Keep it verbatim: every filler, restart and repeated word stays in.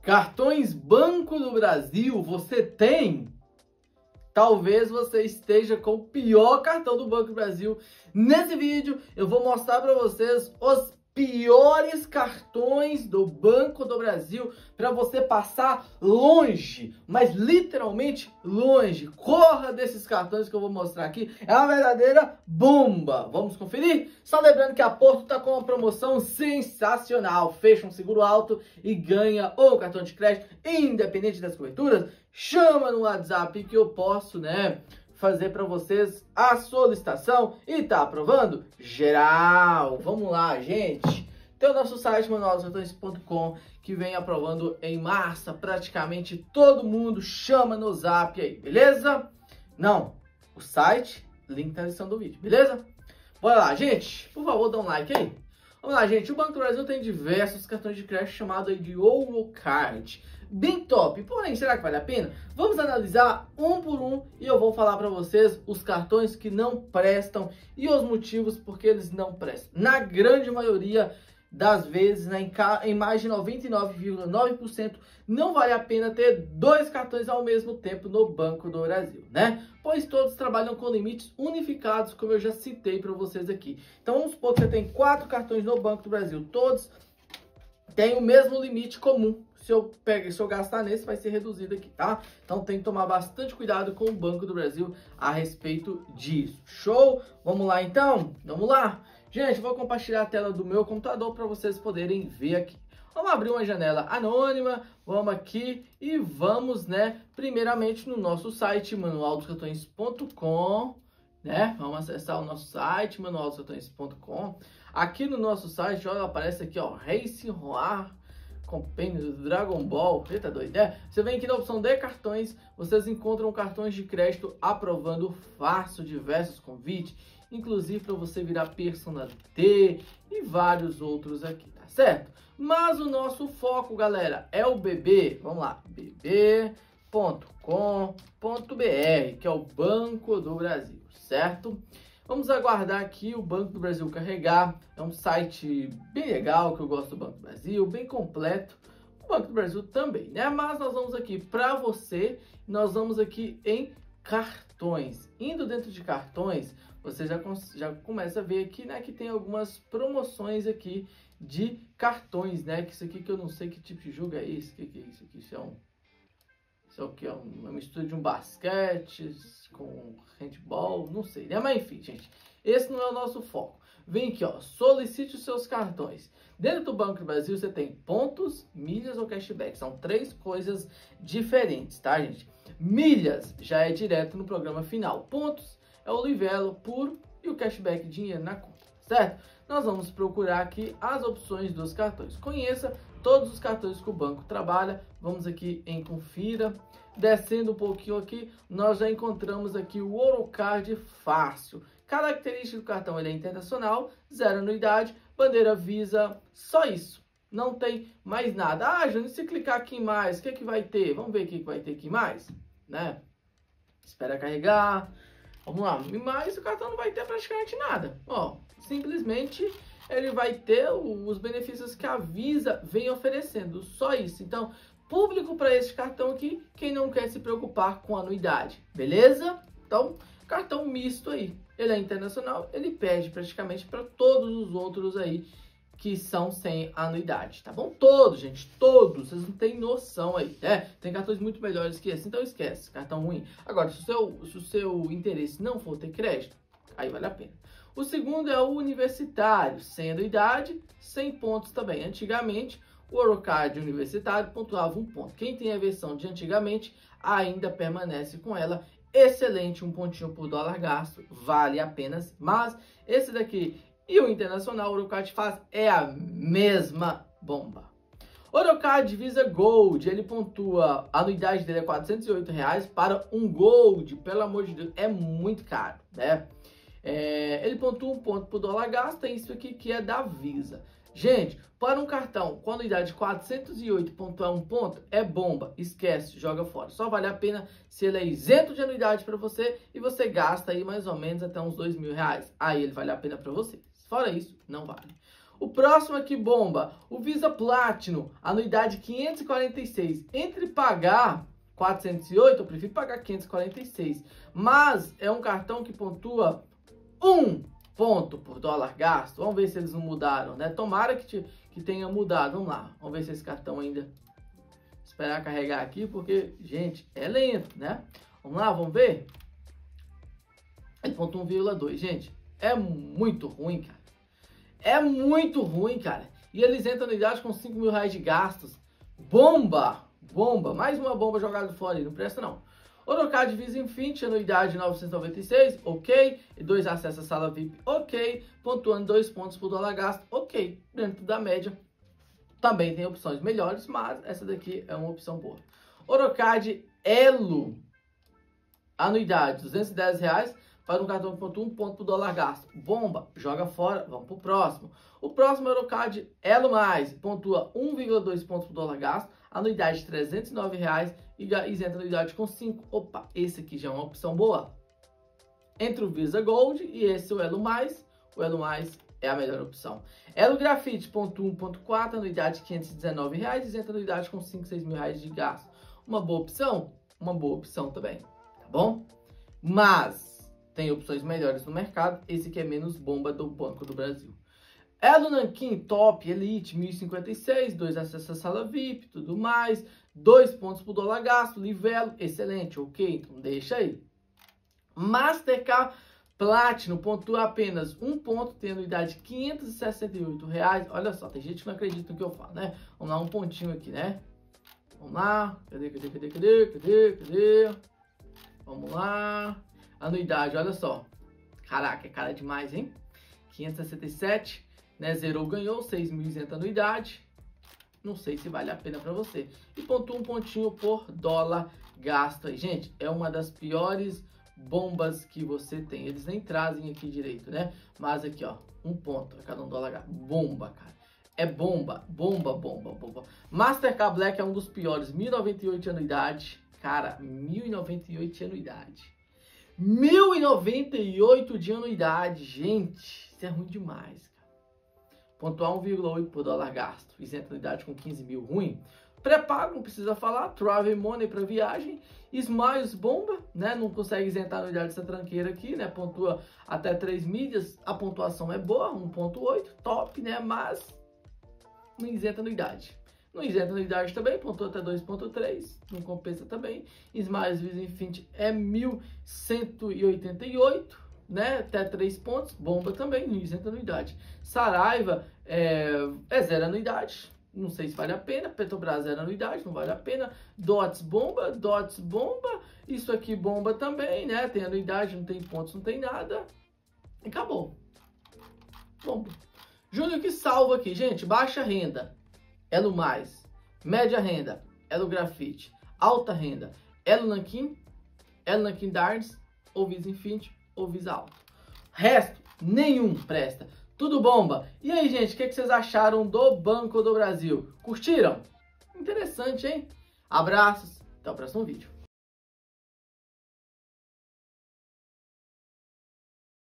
Cartões Banco do Brasil, você tem? Talvez você esteja com o pior cartão do Banco do Brasil. Nesse vídeo eu vou mostrar para vocês os piores cartões do Banco do Brasil para você passar longe, mas literalmente longe. Corra desses cartões que eu vou mostrar aqui, é uma verdadeira bomba. Vamos conferir? Só lembrando que a Porto está com uma promoção sensacional. Fecha um seguro alto e ganha ou cartão de crédito, independente das coberturas. Chama no WhatsApp que eu posso, né, fazer para vocês a solicitação e tá aprovando geral. Vamos lá, gente. Tem o nosso site manual dos cartões ponto com que vem aprovando em massa praticamente todo mundo. Chama no Zap aí, beleza? Não, o site, link na descrição do vídeo, beleza? Bora lá, gente. Por favor, dá um like aí. Vamos lá, gente. O Banco do Brasil tem diversos cartões de crédito chamados aí de Orocard. Bem top, porém, será que vale a pena? Vamos analisar um por um e eu vou falar para vocês os cartões que não prestam e os motivos porque eles não prestam. Na grande maioria das vezes, né, em, em mais de noventa e nove vírgula nove por cento, não vale a pena ter dois cartões ao mesmo tempo no Banco do Brasil, né? Pois todos trabalham com limites unificados, como eu já citei para vocês aqui. Então, vamos supor que você tem quatro cartões no Banco do Brasil, todos têm o mesmo limite comum. Se eu, pegar, se eu gastar nesse, vai ser reduzido aqui, tá? Então tem que tomar bastante cuidado com o Banco do Brasil a respeito disso. Show? Vamos lá então? Vamos lá? Gente, vou compartilhar a tela do meu computador para vocês poderem ver aqui. Vamos abrir uma janela anônima, vamos aqui e vamos, né, primeiramente no nosso site, manual dos cartões ponto com, né? Vamos acessar o nosso site, manual dos cartões ponto com. Aqui no nosso site, olha, aparece aqui, ó, Racing Roar, compêndio do Dragon Ball, eita doido, né? Você vem aqui na opção de cartões, vocês encontram cartões de crédito aprovando fácil diversos convites, inclusive para você virar personalité e vários outros aqui, tá certo? Mas o nosso foco, galera, é o B B, vamos lá, b b ponto com ponto b r, que é o Banco do Brasil, certo? Vamos aguardar aqui o Banco do Brasil carregar. É um site bem legal, que eu gosto do Banco do Brasil, bem completo. O Banco do Brasil também, né? Mas nós vamos aqui para você, nós vamos aqui em cartões. Indo dentro de cartões, você já, já começa a ver aqui, né, que tem algumas promoções aqui de cartões, né? Que isso aqui que eu não sei que tipo de jogo é esse. Que que é isso aqui? Isso é um... Isso aqui é uma mistura de um basquete com handball, não sei, né? Mas enfim, gente, esse não é o nosso foco. Vem aqui, ó, solicite os seus cartões. Dentro do Banco do Brasil você tem pontos, milhas ou cashback. São três coisas diferentes, tá, gente? Milhas já é direto no programa final. Pontos é o livelo puro e o cashback, dinheiro na conta, certo? Nós vamos procurar aqui as opções dos cartões. Conheça todos os cartões que o banco trabalha. Vamos aqui em confira. Descendo um pouquinho aqui, nós já encontramos aqui o Orocard Fácil. Característica do cartão, ele é internacional, zero anuidade, bandeira Visa, só isso. Não tem mais nada. Ah, Júnior, se clicar aqui em mais, o que é que vai ter? Vamos ver o que, que vai ter aqui mais, né? Espera carregar. Vamos lá, mas o cartão não vai ter praticamente nada. Ó, simplesmente ele vai ter os benefícios que a Visa vem oferecendo, só isso. Então, público para esse cartão aqui, quem não quer se preocupar com anuidade, beleza? Então, cartão misto aí, ele é internacional, ele pede praticamente para todos os outros aí que são sem anuidade, tá bom? Todos, gente, todos, vocês não têm noção aí, né? Tem cartões muito melhores que esse, então esquece, cartão ruim. Agora, se o seu, se o seu interesse não for ter crédito, aí vale a pena. O segundo é o universitário, sem anuidade, sem pontos também. Antigamente, o Orocard universitário pontuava um ponto. Quem tem a versão de antigamente ainda permanece com ela. Excelente, um pontinho por dólar gasto, vale a pena. Mas esse daqui e o internacional, o Orocard faz é a mesma bomba. Orocard Visa Gold, ele pontua, a anuidade dele é quatrocentos e oito reais para um Gold, pelo amor de Deus, é muito caro, né? É, ele pontua um ponto por dólar gasto, tem isso aqui que é da Visa. Gente, para um cartão com anuidade de quatrocentos e oito pontuar um ponto, é bomba, esquece, joga fora. Só vale a pena se ele é isento de anuidade para você e você gasta aí mais ou menos até uns dois mil reais. Aí ele vale a pena para você. Fora isso, não vale. O próximo aqui bomba, o Visa Platinum, anuidade quinhentos e quarenta e seis. Entre pagar quatrocentos e oito, eu prefiro pagar quinhentos e quarenta e seis. Mas é um cartão que pontua um ponto por dólar gasto. Vamos ver se eles não mudaram, né? Tomara que, te, que tenha mudado. Vamos lá, vamos ver se esse cartão ainda... Esperar carregar aqui, porque, gente, é lento, né? Vamos lá, vamos ver? Ele pontua um vírgula dois, gente. É muito ruim, cara. É muito ruim, cara. E eles entram na anuidade com cinco mil reais de gastos. Bomba! Bomba! Mais uma bomba jogada fora aí. Não presta, não. Orocard Visa Infinity, anuidade novecentos e noventa e seis, ok. E dois acessos à sala V I P, ok. Pontuando dois pontos por dólar gasto, ok. Dentro da média. Também tem opções melhores, mas essa daqui é uma opção boa. Orocard Elo, anuidade duzentos e dez reais. Para um cartão que pontua um ponto por dólar gasto. Bomba, joga fora, vamos pro próximo. O próximo é o Orocard Elo Mais, pontua um vírgula dois pontos por dólar gasto, anuidade trezentos e nove reais e isenta anuidade com cinco. Opa, esse aqui já é uma opção boa. Entre o Visa Gold e esse o Elo Mais, o Elo Mais é a melhor opção. Elo Grafite, pontua um ponto quatro, anuidade quinhentos e dezenove reais, isenta anuidade com cinco, seis mil reais de gasto. Uma boa opção? Uma boa opção também, tá bom? Mas... tem opções melhores no mercado. Esse aqui é menos bomba do Banco do Brasil. Elo Nanquim Top Elite mil e cinquenta e seis, dois acessos à sala V I P, tudo mais, dois pontos por dólar gasto, livelo, excelente, ok, então deixa aí. Mastercard Platinum pontua apenas um ponto, tem anuidade quinhentos e sessenta e oito reais. Olha só, tem gente que não acredita no que eu falo, né? Vamos lá, um pontinho aqui, né? Vamos lá, cadê, cadê, cadê, cadê, cadê, cadê? Vamos lá. Anuidade, olha só. Caraca, é cara demais, hein? quinhentos e sessenta e sete, né? Zerou, ganhou, seis mil isenta anuidade. Não sei se vale a pena para você. E pontua um pontinho por dólar gasto aí. Gente, é uma das piores bombas que você tem. Eles nem trazem aqui direito, né? Mas aqui, ó, um ponto a cada um dólar gasto. Bomba, cara. É bomba, bomba, bomba, bomba. Mastercard Black é um dos piores. mil e noventa e oito de anuidade. Cara, mil e noventa e oito de anuidade. mil e noventa e oito de anuidade, gente, isso é ruim demais, cara. Pontuar um vírgula oito por dólar gasto, isenta anuidade com quinze mil, ruim. Pré-pago, não precisa falar, Travel Money para viagem, Smiles bomba, né, não consegue isentar a anuidade dessa tranqueira aqui, né, pontua até três milhas, a pontuação é boa, um ponto oito, top, né, mas não isenta anuidade. Não isenta anuidade também, pontua até dois ponto três, não compensa também. Smiles Visa Infinity é mil cento e oitenta e oito, né? Até três pontos, bomba também, não isenta anuidade. Saraiva é, é zero anuidade, não sei se vale a pena. Petrobras zero anuidade, não vale a pena. Dots bomba, Dots bomba, isso aqui bomba também, né? Tem anuidade, não tem pontos, não tem nada. E acabou. Bomba. Júnior que salva aqui, gente, baixa renda. Elo Mais, média renda, Elo Grafite, alta renda, Elo Nanquim, Elo Nanquim Dards, ou Visa Infinity, ou Visa Alto. Resto, nenhum presta. Tudo bomba. E aí, gente, o que, que vocês acharam do Banco do Brasil? Curtiram? Interessante, hein? Abraços, até o próximo vídeo.